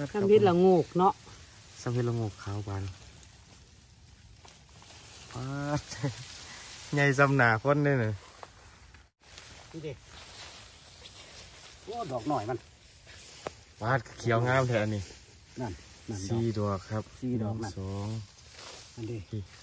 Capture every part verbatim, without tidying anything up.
ทำพิษละงูกเนาะทำพิษละงูกขาวบานป้าใหญ่ซ้ำหนาคนเลยเนอะนี่เด็กโอ้ดอกหน่อยมันวาดเขียวงามแท้นี่นั่นนั่นสี่ดอกครับสี่ดอกนั่นสองอันนี้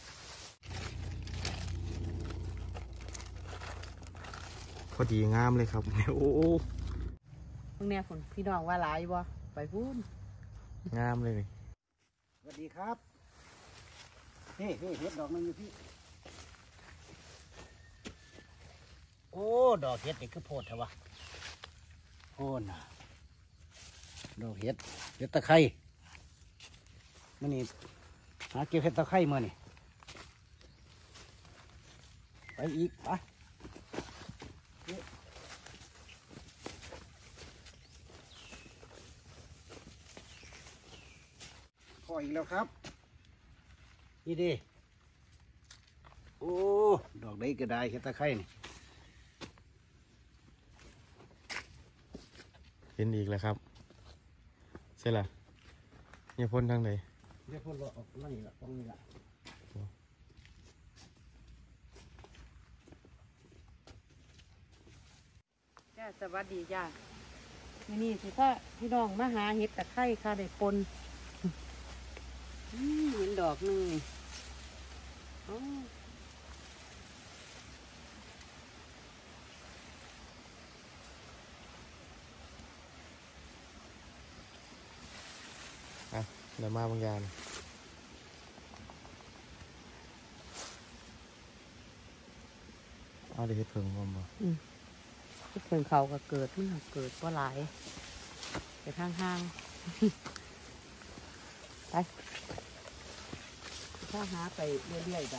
พอดีงามเลยครับโอ้พวกเนี้ยฝนพี่น้องว่าหลายบ่ไปพูนงามเลยนี่สวัสดีครับเฮ้เฮ้เห็ดดอกนึงอยู่พี่โอ้ดอกเห็ดนี่คือโพดเถอะวะโอ้น่ะดอกเห็ดเห็ดตะไคร้มื่อนี้หาเก็บเห็ดตะไคร้มื่อนี่ไปอีกไปพออีกแล้วครับนี่ดิโอ้ดอกได้ก็ได้เห็ดตะไคร้นี่เห็นอีกแล้วครับใช่ล่ะเนี่ยพ่นทางไหนเนี่ยพ่นเราออกนั่นนี่ละตรงนี้ละจ้าสวัสดีจ้านี่นี่สิถ้าพี่น้องมาหาเห็ดตะไคร้ค่ะได้ปนเห็นดอกนึงนี่อ่ะเดี๋ยวมาบางอย่างเอาเดี๋ยวเห็ดเพิ่งผมบ่เห็ดเพิ่งเขาก็เกิดมันเกิดเพราะหลายไปทางห้างไปถ้าหาไปเรื่อยๆกัน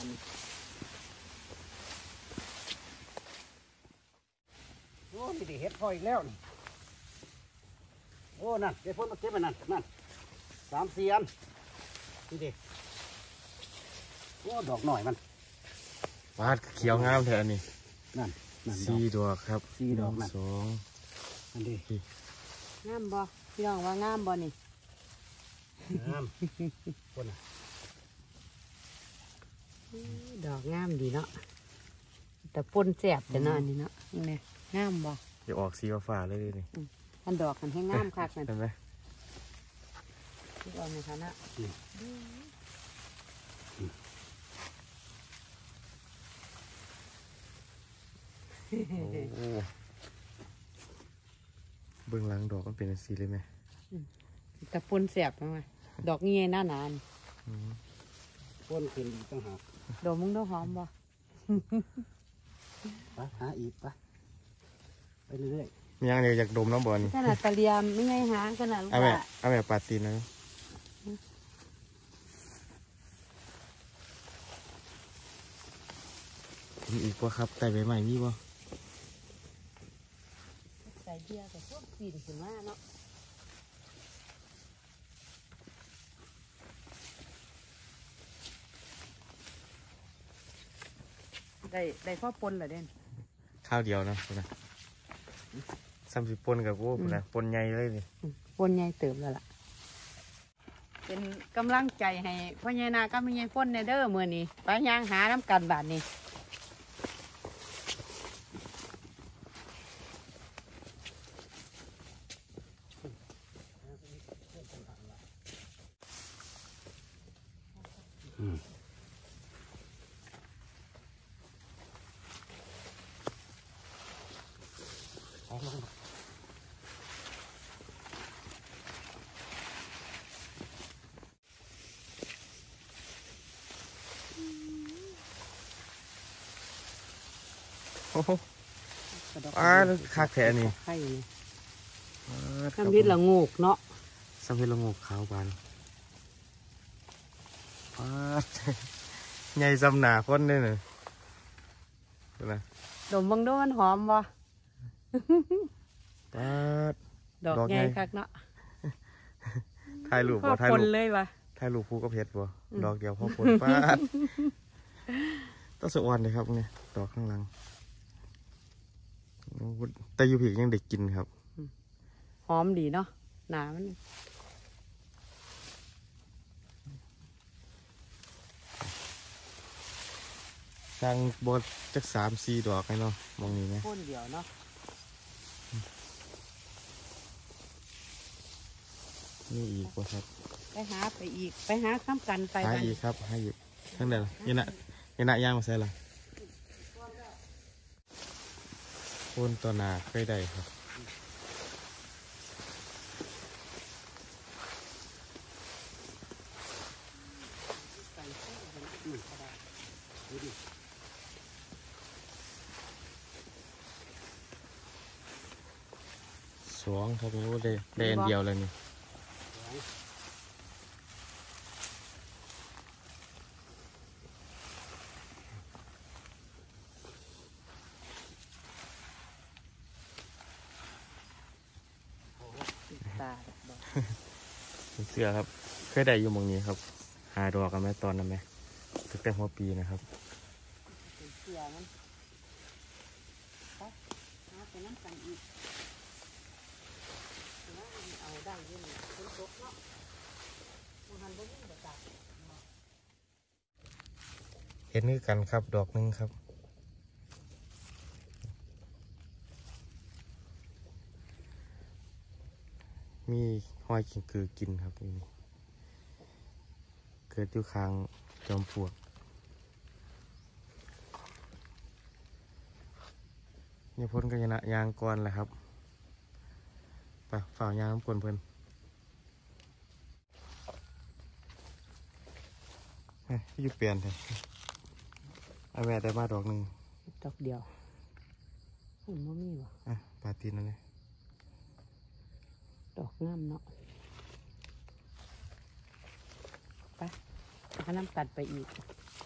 โอ้นี่ดิเห็ดพออีกแล้วนี่โอ้นั่นเดี๋ยวพ่นมาเก็บไปนั่นนั่นสามสี่อันนี่ดิโอ้ดอกหน่อยมันวาดเขียวงามแท้นี่นั่นนั่นสี่ดอกครับสี่ดอกนั่นสองอันนี้งามบ่พี่น้องว่างามบ่นี่งามคนน่ะดอกงามดีเนาะแต่ปนแสบแต่นอนนี่เนาะนี่งามบ่จะออกสีฟ้าเลยนี่อันดอกมันให้งามคักนั่นเห็นไหมที่ออกในฐานะโอ้เบื้องหลังดอกมันเป็นสีเลยไหมแต่ปนแสบมาดอกเงี้ยหน้านานปนขึ้นอีกต่างหากดอกมุ้งดอกหอมบ่ไปหาอีกไปไปเรื่อยๆมีอย่างเดียวอยากดมน้ำบอลขนาดตะเลียมไม่ไงหางขนาดลูกว่าเอาแบบปาตีนนะมีอีกป่ะครับแต่ใบใหม่มีป่ะใส่เบียร์กับพวกปีนขึ้นมาเนาะได้ได้ข้อปนเหรอเด่นข้าวเดียวนะนะซ้ำสิปนกับกูนะปนใหญ่เลยนี่ปนใหญ่เติมแล้วล่ะเป็นกำลังใจให้พ่อใหญ่นาก็มีใหญ่ปนในเด้อมือนี้ไปย่างหาน้ำกันบาทนี้อ้าคักแท้นี่ทำพิษละงูกเนาะทำพิษละงูกขาวบานป้าใหญ่ซ้ำหนาคนเลยเนอะนะดมบังดูมันหอมบ่ป้าดอกใหญ่คักเนาะถ่ายรูปบ่ถ่ายรูปเลยวะถ่ายรูปคู่กับเพชรบ่ดอกเดียวพ่อผลป้าต้องสะออนเลยครับเนี่ยดอกข้างหลังแต่อยู่ผียังเด็กกินครับหอมดีเนาะหนามันสร้างบดจักสามสี่ดอกให้เนาะมองนี้ไหมพ่นเดียวเนาะนี่อีกว่าครับไปหาไปอีกไปหาข้ามกันไปหาบัดอีกครับหาอีกทั้งเดียวยันน่ะยันน่ะย่างมาใส่ละโคนตัวหนาเคยได้ครับสองครับโอ้ได้ได้อันเดียวเลยนี่ตาดอกเสือครับเคยได้อยู่หมองนี้ครับหาดอกกันไหมตอนนั้นไหมตั้งแต่หัวปีนะครับเป็นเสือมันไปหาไปน้ำกันอีกเอาได้อยังคนตกเนาะมันหันบ่มีบ่ตัดเห็นนี่กันครับดอกหนึงครับมีหอยกินคือกินครับนี่เกิดอยู่ข้างจอมปลวกเนี่ยพ้นกันยนะยางก่อนแหละครับไปฝ่ายางน้ำกลนเพิ่นเฮ้ยอยู่เปลี่ยนเลยเอาแม่ได้มาดอกหนึ่งดอกเดียวหุ่นบ่มีวะอ่ะปาตีนนั่นเลยดอกงามเนาะไปหาน้ำกันไปอีก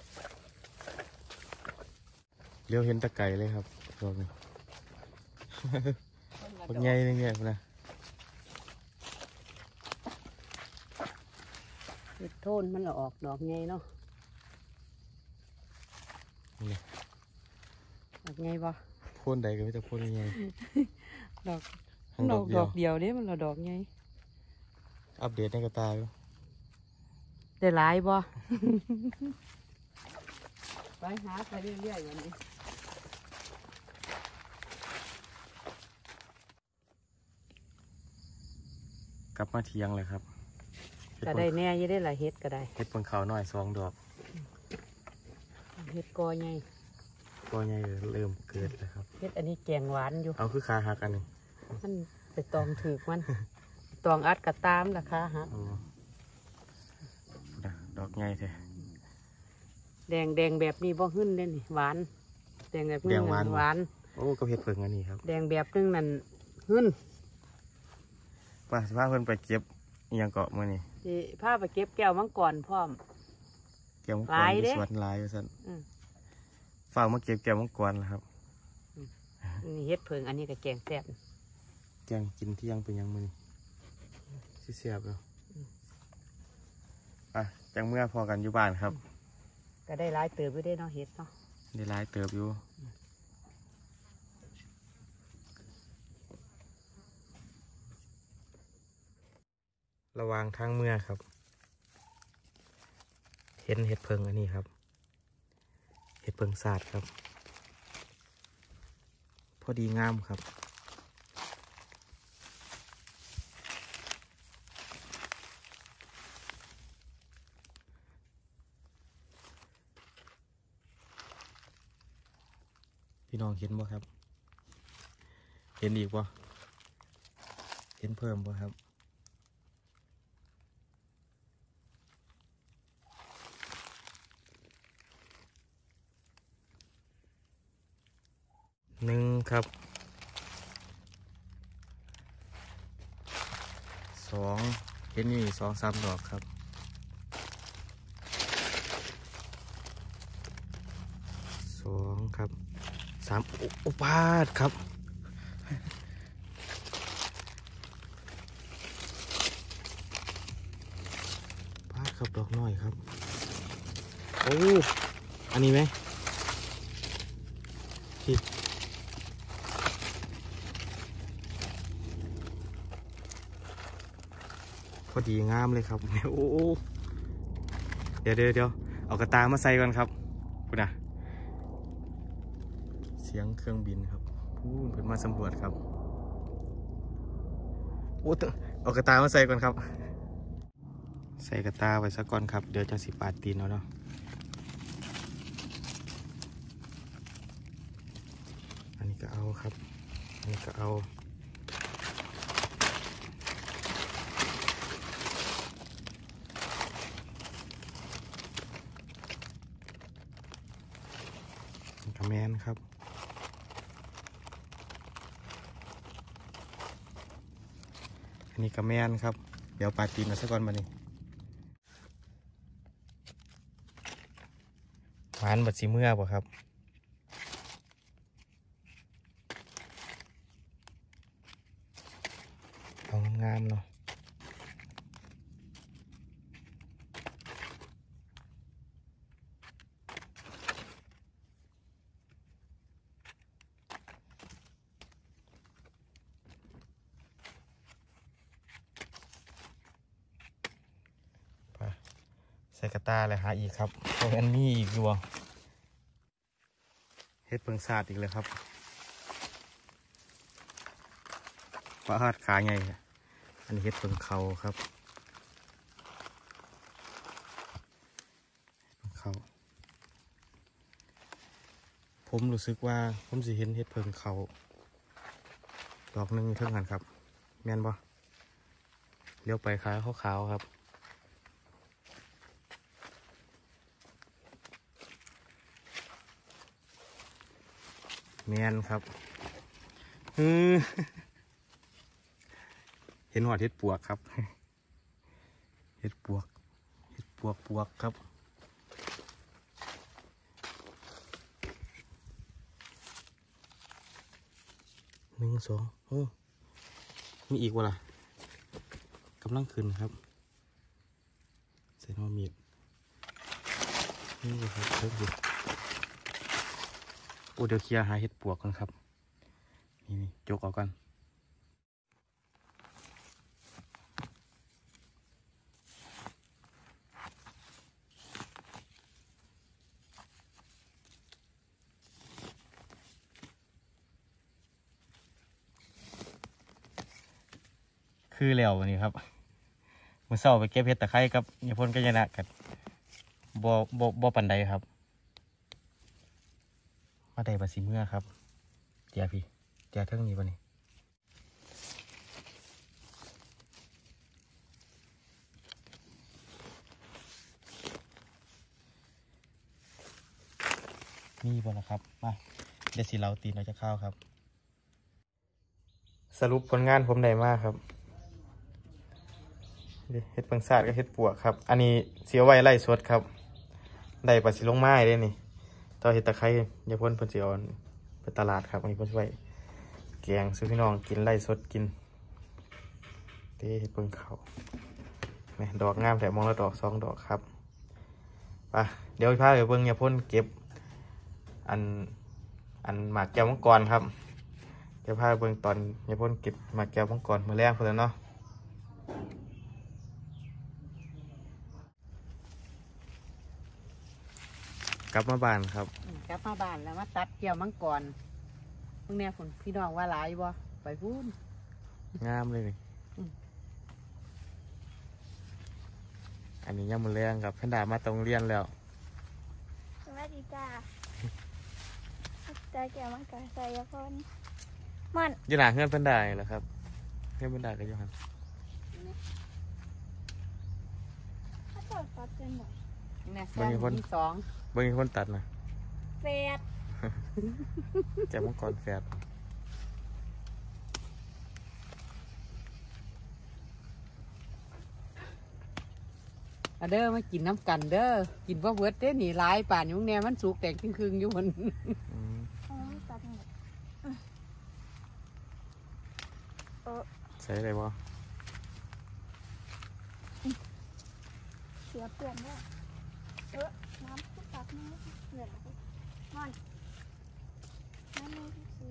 เลี้ยวเห็นตะไก่เลยครับดอกนี้ บักใหญ่เลยเนี่ยนะเฮ็ดโทนมันละออกดอกไงเนาะนี่ดอกไงบ่โพ่นใดก็ไม่จะโพ่นใหญ่ดอกทั้งดอกเดีดยวอกเดียวเด้มันละดอกไงอัปเดตในกระตาอยู่ได้หลายบ่ ไปหาไปเรื่อยๆวันนี้กลับมาเทียงเลยครับเฮ็ดก็เบิ่ได้งแน่อยังได้หลายเฮ็ดก็ได้เฮ็ดเบิ่งขาวหน่อยสองดอกเฮ็ดกอไงก็ใหญ่เริ่มเกิดแล้วครับเฮ็ดอันนี้แกงหวานอยู่เอาคือขาหักอันนี้มันไปตองถือมัน ตองอัดกระตามราคาฮะโอ้นะดอกใหญ่แท้แดงแดงแบบนี้บ่หึ้นเด้นี่หวาน แดงแบบนึแดงงหวานนั่นหวานโอ้ก็เฮ็ดเพิ่งอันนี้ครับแดงแบบนึงนั่นหึ้นว่าสิพาเพิ่นไปเก็บอิหยังเกาะมื้อนี้สิพาไปเก็บแก้วมังกรพร้อมแก้วมังกหลาร ยอเด้ยู่สวนหลายว่าซั่นอืมฝากมาเก็บแก้วมังกรแล้วครับนี่เฮ็ดเพิงอันนี้ก็แกงแซ่บแกงกินเที่ยงเป็นหยังมื้อนี้สิเสียบเนาะอ่ะจังเมื่อพอกันอยู่บ้านครับก็ได้หลายเติบอยู่ได้เนาะเฮ็ดเนาะได้หลายเติบอยู่ระวังทางเมื่อครับ เห็นเห็ดเพิงอันนี้ครับ เห็ดเพิงศาสตร์ครับ พอดีงามครับพี่น้องเห็นบ่ครับ เห็นอีกบ่เห็นเพิ่มบ่ครับหนึ่งครับสองเห็นนี่สองสามดอกครับสองครับสามโอโอปาดครับปาดครับดอกน้อยครับโอ้อันนี้ไหมที่พอดีงามเลยครับ โอ้เดี๋ยวเดี๋ยวเดี๋ยวเอากระตามาใส่ก่อนครับคุณนะสียงเครื่องบินครับพูดเพิ่นมาสำรวจครับโอ้เอากระตามาใส่ก่อนครับใส่กระตาไว้ซะก่อนครับเดี๋ยวจะสิปาดตีนเอาเนาะอันนี้ก็เอาครับอันนี้ก็เอากระแมนครับอันนี้กระแมนครับเดี๋ยวปาดตีนเอาซะก่อนมานี่หวานบัดสีเมื่อป่ะครับเอางามเนาะใส่กระตาเลยหาอีกครับโอ้ยอันนี้อีกอยู่เฮ็ดเพิงซาดอีกเลยครับปลาฮาดขาใหญ่อันนี้เฮ็ดเพิงเขาครับเขาผมรู้สึกว่าผมสิเห็นเฮ็ดเพิงเขาดอกหนึ่งเท่ากันครับแม่นบ่เลี้ยวไปขาขาวๆครับแมนครับเห็นหัวเห็ดปวกครับเห็ดปวกเห็ดปวกปวกครับหนึ่งสองโอ้มีอีกวะล่ะกำลังขึ้นครับใส่น้ำมีดนี่ครับเพิ่มดูโอ้เดี๋ยวเคลียร์หาเห็ดปวกกันครับนี่นี่จกออกกันคือแล้ววันนี้ครับมื่อเช้าไปเก็บเห็ดตะไคร้กับยาพ่นกัญญาณกันบ่บ่บ่ปันใดครับมาได้ปลาสีเมื่อครับเจ้าพี่เจ้าเท่งนี้วันนี้นี่บ่นะครับมาเดี๋ยวสิเราตีนเราจะเข้าครับสรุปผลงานผมได้มากครับเห็ดเพิงซาดกับเห็ดปวกครับอันนี้เสียไว้ไล่สดครับได้ปลาสีลงไม้ได้นี่ต่อเห็ดตะไคร้ยาพ่นเพิ่นสิเอาไปตลาดครับอันนี้เพิ่นสิไว้แกงซื้อพี่น้องกินไล่สดกินเต้เห็ดเพิงเขาเนี่ยดอกงามแต่มองแล้วดอกสองดอกครับไปเดี๋ยวพาไปเบิ่งยาพ่นเก็บอันอันหมากแก้วมังกรครับเดี๋ยวพาไปเบิ่งตอนยาพ่นเก็บหมากแก้วมังกรมื้อแรกเพิ่นแล้วเนาะกลับมาบ้านครับกลับมาบ้านแล้วมาตัดเกี่ยวมังกรพวกเนี้ยฝนพี่น้องว่าหลายบ่ไปพูดงามเลยนี่อันนี้ยังมือแรงครับเพิ่นด่ามาตรงเรียนแล้วสวัสดีจ้าจ้าแก้วมังกรใส่ยาพ่นมันอยู่หน้าเพื่อนเพิ่นด่าเหรอครับเพื่อนเพิ่นด่ากันอยู่ครับถ้าเปิดฟัดเป็นหมดเนี่ยแซมที่สองเบิ่งคนตัดนะแฟดแก้วมังกรแฟดอะเด้อมากินน้ำกันเด้อกินว่าเวิร์ดเด้หนีร้ายป่านยุงแนวมันสุกแต่งครึ่งๆอยู่มันใส่อะไรวะเสียเปลี่ยนด้วยเออน้ำทุกตักนี่เหลือมันน้ำ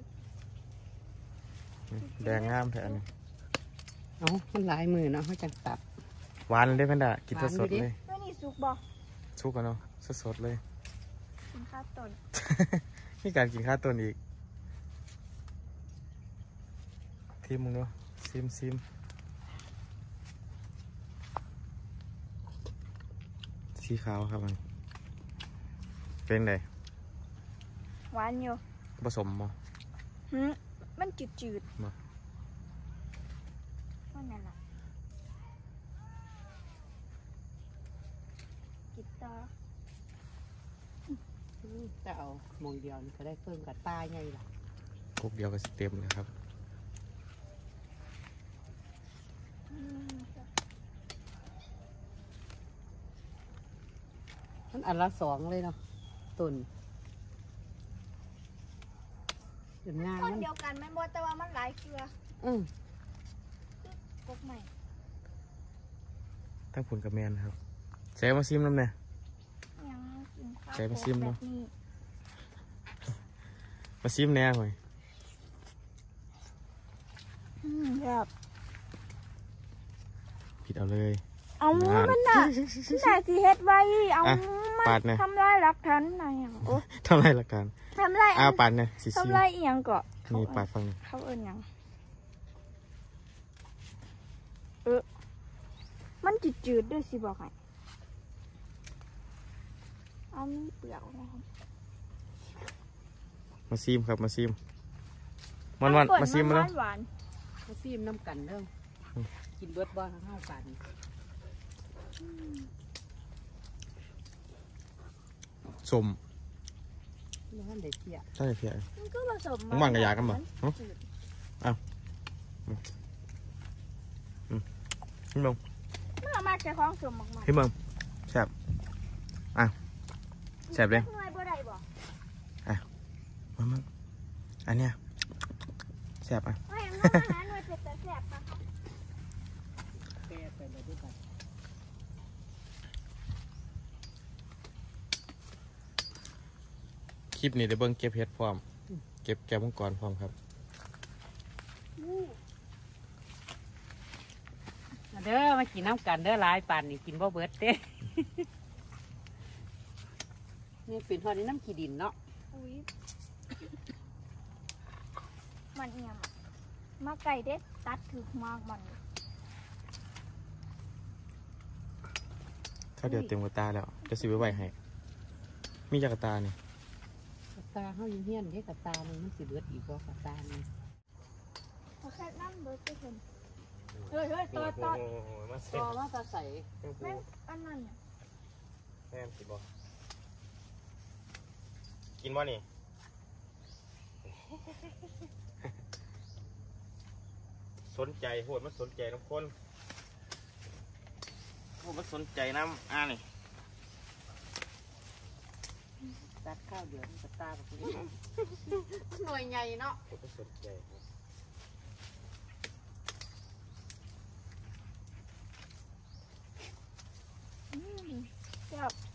นี่แดงงามแท้นี่เอ้ามันหลายมือเนาะเขาจังตัดหวานเลยเพิ่นด่ากินสดๆเลยไม่นี่สุกบ่สุกกันเนาะสดๆเลยกินข้าวต้นมีการกินข้าวต้นอีกซิมมึงดูซิมซิมสีขาวครับมันเป็นไงหวานอยู่ผสมมั้งหืมมันจืดจืดมาก็นั่นแหละกินต่อจะเอามองเดียวนี่ก็ได้เพิ่มกับป้าไงล่ะกุ๊กเดียวก็เต็มเลยครับอืมมันอันละสองเลยเนาะตุนจนงานต้นมันเดียวกันไหมบ่แต่ว่ามันหลายเครืออืมกกใหม่ทั้งผุนกับแมนครับใช้มาซิมน้ำเนี่ยยังกินข้าวใส่มาซิมแบเนอะบนี้มาซิมแน่หน่อยอืมแบบผิดเอาเลยเอานั่นมันน่ะมันน่ะสิเฮ็ดไว้เอาอ่ะมัปาดเนี่ยทำลายหลักฐานไหนอ่ะโอ้เท่าไรละกันทำลายอ้าอันปาดเนี่ยสีซิมทำลายอีหยังก็เขานี่เอิ้ปาดฟังนี่เขาเอิ้นหยังเออมันจืดๆด้วยสิบอกให้เอามีเปลือกนะครับมาซิมครับมาซิมมันมันมาซิมมาแล้วหวานเขาซีมน้ำกันเด้อกินเบิดบ้านทั้งห้ากันสมแล้วท่านได้เที่ยใช่เพียๆมันก็ผสมมึงหวานกับยากันบ่ฮะจืดพี่เมึงเมื่อมาจากของสมมากพี่เมึงแซ่บอ่ะๆแซ่บเลยหน่วยบ่ได้บ่มามึงอันเนี้ยแซ่บอ่ะว่าอย่างนั้นอาหารหน่วยเป็ดแต่แซ่บปะคะแปรไปเลยด้วยกันคลิปนี้ได้เบิ่งเก็บเห็ดพร้อมเก็บแก้วมังกรพร้อมครับเด้อมากินน้ำกันเด้อหลายปานนี่กินบ่เบิดเด้นี่เป็นทอดนี้น้ำขี้ดินเนาะอุ้ยมันเอียงอะมาไก่เด็ดตัดถือมากมันถ้าเดี๋ยวเต็มกระตาแล้วจะซื้อไว้ไว้ให้มีจักรตานี่กระตาเฮาอยู่เฮียนเด้กระตานี่มันสิเบิดอีกบ่กระตานี่เขาแค่นั่งเบิร์ดไปเห็นเฮ้ยเฮ้ยตัวตัวมาต่อมาตาใส่แม่งอันนั้นเนี่ยแม่สิบ่กินบ่นี่ สนใจโหดมันสนใจน้ำคนโหดมันสนใจน้ำอ่านี่ตัดข้าวเดือดกระตาแบบนี้หน่วยใหญ่เนาะโหดมันสนใจครับอืมแบบ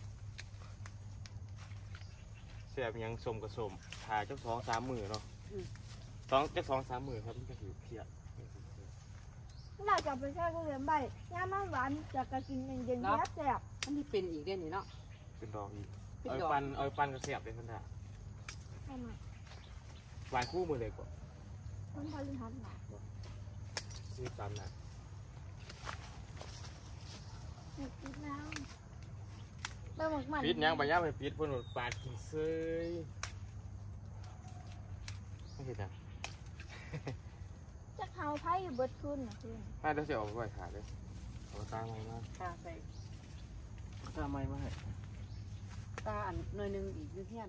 เสียบยังสมกับสมถ่ายเจ้าสองสามมือเนาะสองเจ้าสองสามมือครับมันก็ถือเพียเราจะไปแช่ก็เรียนใบย่ามันหวานจะกระกินเย็นเย็นแซ่บแซ่บอันนี้เป็นอีกเด้อนี่เนาะเป็นดอกอีกเป็นเอาดอกปันเอาปันกระเสียบเลยคนละทำไมหวานคู่มือเลยกว่ามันพอลิหันหนาซื้อปันนะหยุดกินแล้วเติมหมึกมันปิดยังใบย่าไปปิดเพื่อนปาดกินเซยไม่เห็นอ่ะจะเขาไพ่อยู่เบิดคืนนะคืนถ้าเดี๋ยวจะออกไปไหวขาเลยเอาตาใหม่มาตาใส่ตาใหม่มาให้ตาอันหน่อยหนึงอีกอยู่เฮียน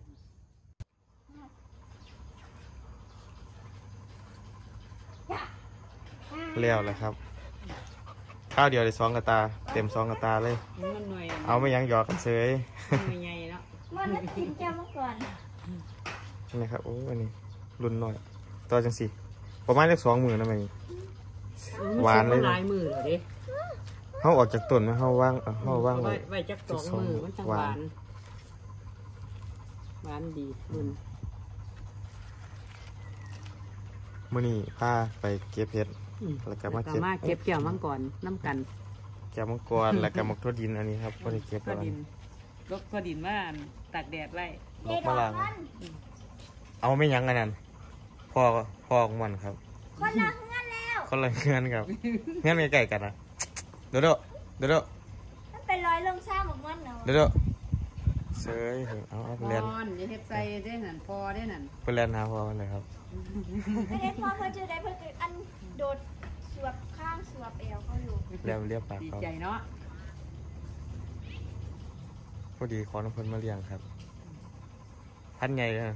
แล้วแหละครับ ข้าวเดียวเลยสองกระตา เต็มสองกระตาเลยมันหน่วยเอาไม่ยั้งหยอกกันเซยหน่วยใหญ่เนาะมันไม่กินแก้วมาก่อนนี่ครับโอ้อันนี้รุ่นน้อยตัวจังสิประมาณเลขสองหมื่นนะมั้ย หวานเลยลายมือเลยดิเขาออกจากต้นนะเขาว่างเออเขาว่างไว้ไว้ไว้จักสองมือมันจังหวานหวานดีคุณมื่อนี้พาไปเก็บเห็ด แล้วก็มาเก็บมาเก็บเกี่ยวมังก่อนน้ำกันแกะมังกรแล้วก็มักทั่วดินอันนี้ครับก็ได้เก็บก็แล้วดินลกก็ดินว่าตากแดดไว้นกมาลางเอาไม่ยั้งอันนั้นพ่อพ่อของมันครับคนละเงินแล้คนละเงื่อนครับเงื่อนใกล้ๆกันนะเดี๋ยวเดี๋ยวเดี๋ยวเดี๋ยวมันเป็นรอยลงซ่าหมกมันเนาะเดี๋ยวเดี๋ยวเซยเอาเอาพไปเรียนรอย่าเฮ็ดใส่ได้นั่นพอได้นั่นไปเรียนหาพ่อมันเลยครับไม่ได้พอเพื่อจะได้เพื่อคืออันโดดสวบข้างสวบเอวเขาอยู่เรียนเรียบปากดีเขาใจเนาะพอดีขอน้ำเพิ่นมาเลี้ยงครับพันไงเลยนะ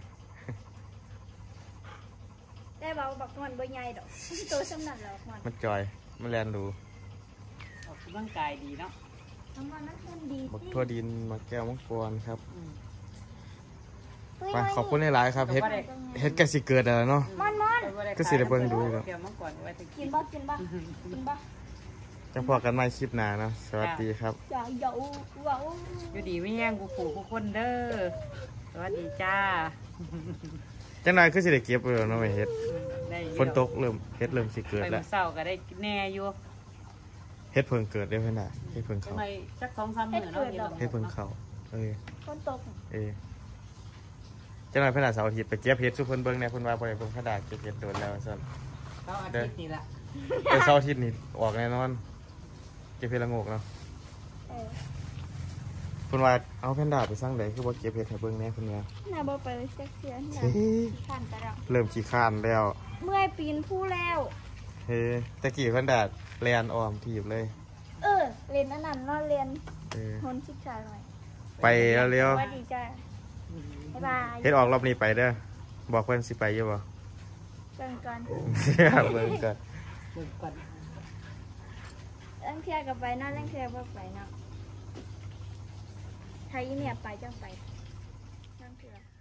ได้เบาบักมันบ่ใหญ่ดอกตัวสำนักแล้วมันมันจอยมันเรียนดูออกกำลังกายดีเนาะน้ำมันมันคนดีบักทั่วดินมาแก้วมังกรครับอืมไปขอบคุณหลายๆครับเฮ็ดเฮ็ดกสิเกิดอะไรเนาะมันมันก็สิได้เบิ่งดูอยู่เกี่ยวมาก่อนไว้ตะกิกี้นบ่กินบ่กินบ่จะพอกันใหม่คลิปหน้าเนาะสวัสดีครับอย่าเหยาเหยาอยู่ดีไม่แย่งกูปู่กูคนเด้อสวัสดีจ้าจังไดคือสิได้เก็บไว้แล้วเนาะไว้เฮ็ดได้อยู่ฝนตกเริ่มเฮ็ดเริ่มสิเกิดไปแล้มื้วอเช้าก็ได้แน่อยู่เฮ็ดเพิ่งเกิดได้เพิ่นน่ะเฮ็ดเพิ่งจังเข้าไดสักสองสามมื้อเนาะเดี๋ยวเฮ็ดเพิ่งเข้าเออคนตกเออจังไดเพิ่นน่ะเสาร์อาทิตย์ไปเก็บเฮ็ดซุเพิ่นเบิ่งแหน่เพิ่นว่าบ่ได้เบิ่งขนาดเก็บเฮ็ดโดนแล้วซั่นเขาอาทิตย์นี่ล่ะเออเสาร์อาทิตย์นี่ออกแน่นอนเก็บเฮ็ดละโงกเนาะเออเพิ่นว่าเอาแพนด้าไปสั่งได้คือบ่เก็บเฮ็ดให้เบิ่งแหน่เพิ่นว่าน่าบ่ไปเซ็กซี่น่าเฮ้ยผ่านไปแล้วเริ่มขี้ข้านแล้วเมื่อยปีนผู้แล้วเฮ้ยตะกี้แพนด้าแลนอ้อมทีบเลยเออเรียนอันนั้นเนาะเรียนเออคนศึกษาหน่อยไปเร็วสวัสดีจ้าบ๊ายบายๆเฮ็ดออกรอบนี้ไปเด้อบอกเพิ่นสิไปอยู่บ่เจอกันเบิ่งก่อนเบิ่งก่อนเล่นเทียกับไปเนาะเล่นเทียบ่ไปเนาะไทยเนี่ยไปจังไปนั่นคือ